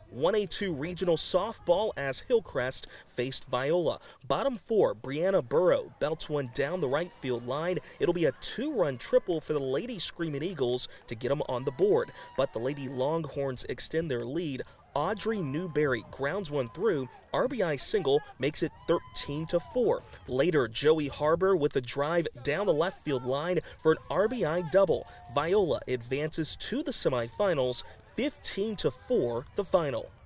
1A-2 regional softball as Hillcrest faced Viola. Bottom four, Brianna Burrow belts one down the right field line. It'll be a two-run triple for the Lady Screaming Eagles to get them on the board. But the Lady Longhorns extend their lead. Audrey Newberry grounds one through. RBI single makes it 13-4. Later, Joey Harbor with a drive down the left field line for an RBI double. Viola advances to the semifinals, 15-4 the final.